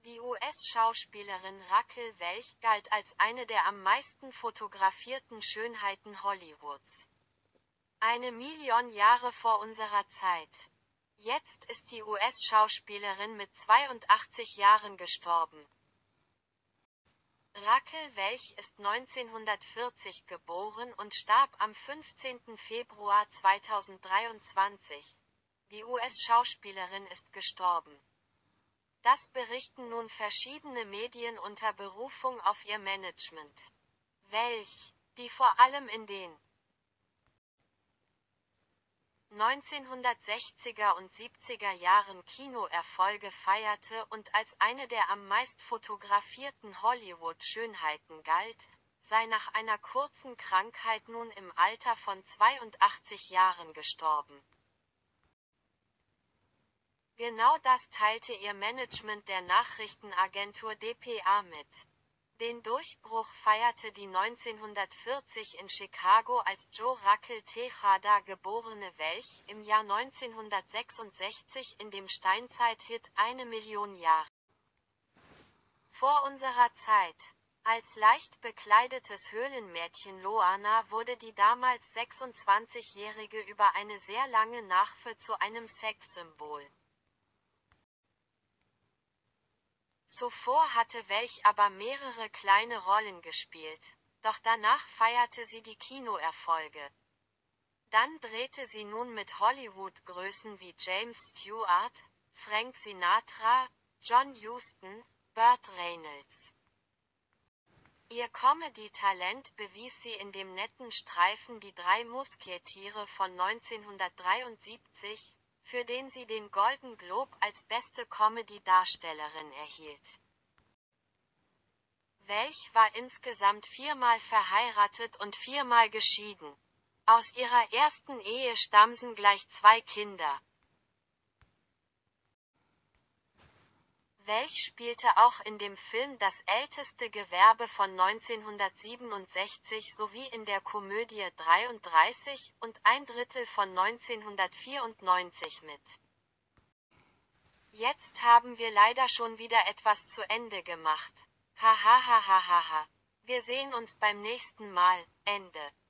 Die US-Schauspielerin Raquel Welch galt als eine der am meisten fotografierten Schönheiten Hollywoods. 1 Million Jahre vor unserer Zeit. Jetzt ist die US-Schauspielerin mit 82 Jahren gestorben. Raquel Welch ist 1940 geboren und starb am 15. Februar 2023. Die US-Schauspielerin ist gestorben. Das berichten nun verschiedene Medien unter Berufung auf ihr Management. Welch, die vor allem in den 1960er und 70er Jahren Kinoerfolge feierte und als eine der am meist fotografierten Hollywood-Schönheiten galt, sei nach einer kurzen Krankheit nun im Alter von 82 Jahren gestorben. Genau das teilte ihr Management der Nachrichtenagentur dpa mit. Den Durchbruch feierte die 1940 in Chicago als Jo Raquel Tejada geborene Welch im Jahr 1966 in dem Steinzeit-Hit 1 Million Jahre vor unserer Zeit. Als leicht bekleidetes Höhlenmädchen Loana wurde die damals 26-Jährige über eine sehr lange Nachfe zu einem Sexsymbol. Zuvor hatte Welch aber mehrere kleine Rollen gespielt, doch danach feierte sie die Kinoerfolge. Dann drehte sie nun mit Hollywood-Größen wie James Stewart, Frank Sinatra, John Huston, Burt Reynolds. Ihr Comedy-Talent bewies sie in dem netten Streifen Die drei Musketiere von 1973, für den sie den Golden Globe als beste Comedy-Darstellerin erhielt. Welch war insgesamt 4-mal verheiratet und 4-mal geschieden. Aus ihrer ersten Ehe stammten gleich 2 Kinder. Welch spielte auch in dem Film Das älteste Gewerbe von 1967 sowie in der Komödie 33 und 1/3 von 1994 mit. Jetzt haben wir leider schon wieder etwas zu Ende gemacht. Hahaha. Wir sehen uns beim nächsten Mal. Ende.